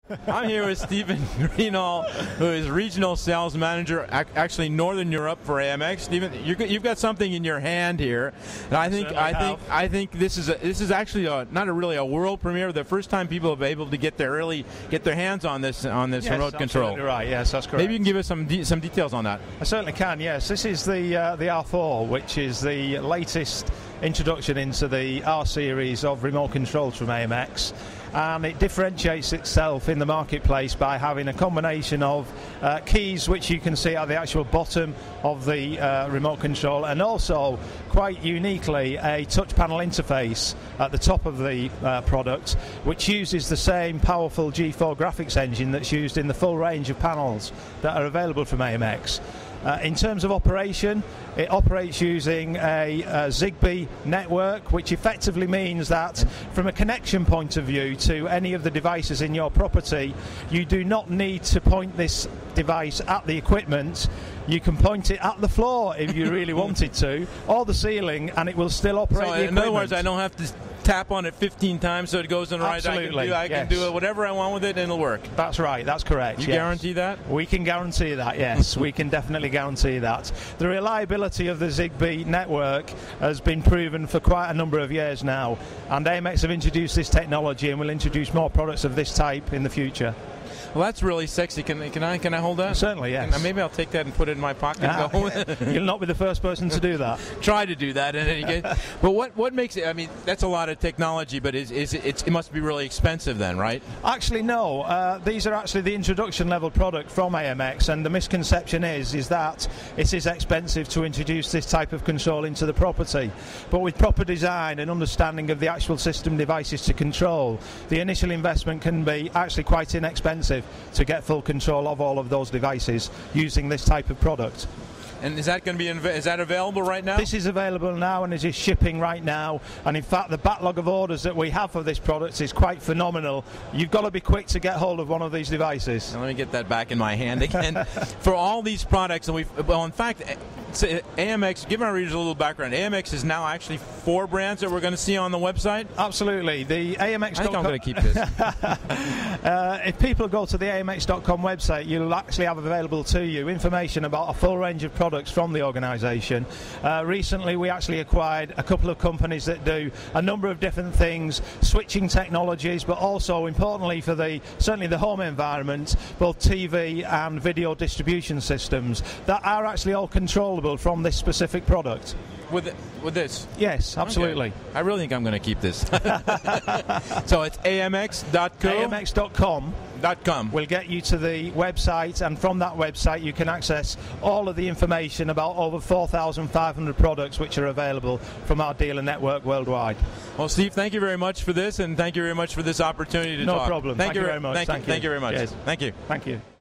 I'm here with Stephen Greenall, who is Regional Sales Manager, actually Northern Europe for AMX. Stephen, you've got something in your hand here, and I think this is actually not really a world premiere. The first time people have been able to get their hands on this yes, remote control. Right. Yes, that's correct. Maybe you can give us some details on that. I certainly can. Yes, this is the R4, which is the latest introduction into the R series of remote controls from AMX, and it differentiates itself in the marketplace by having a combination of keys, which you can see at the actual bottom of the remote control, and also quite uniquely a touch panel interface at the top of the product, which uses the same powerful G4 graphics engine that's used in the full range of panels that are available from AMX. In terms of operation, it operates using a Zigbee network, which effectively means that from a connection point of view to any of the devices in your property, you do not need to point this device at the equipment. You can point it at the floor if you really wanted to, or the ceiling, and it will still operate the equipment. In other words, I don't have to tap on it 15 times so it goes in the right. Absolutely. I can do it whatever I want with it and it'll work. That's right, that's correct. You guarantee that? We can guarantee that, yes. We can definitely guarantee that. The reliability of the Zigbee network has been proven for quite a number of years now, and AMX have introduced this technology and will introduce more products of this type in the future. Well, that's really sexy. Can I hold that? Certainly, yes. Maybe I'll take that and put it in my pocket. You'll not be the first person to do that. Try to do that in any case. But what makes it? I mean, that's a lot of technology, but it must be really expensive then, right? Actually, no. These are actually the introduction level product from AMX, and the misconception is that it is expensive to introduce this type of control into the property. But with proper design and understanding of the actual system devices to control, the initial investment can be actually quite inexpensive to get full control of all of those devices using this type of product. And is that going to be is that available right now? This is available now and is just shipping right now. And in fact, the backlog of orders that we have for this product is quite phenomenal. You've got to be quick to get hold of one of these devices. Now let me get that back in my hand again. For all these products, and in fact, AMX, give our readers a little background. AMX is now actually 4 brands that we're going to see on the website? Absolutely. The AMX. I think I'm going to keep this. If people go to the AMX.com website, you'll actually have available to you information about a full range of products from the organisation. Recently, we actually acquired a couple of companies that do a number of different things, switching technologies, but also importantly for certainly the home environment, both TV and video distribution systems that are actually all controllable from this specific product. With this? Yes, absolutely. Okay. I really think I'm going to keep this. So it's AMX.co? AMX.com. Will get you to the website, and from that website you can access all of the information about over 4,500 products which are available from our dealer network worldwide. Well, Steve, thank you very much for this, and thank you very much for this opportunity to talk. No problem. Thank you very much. Thank you very much. Yes. Thank you. Thank you.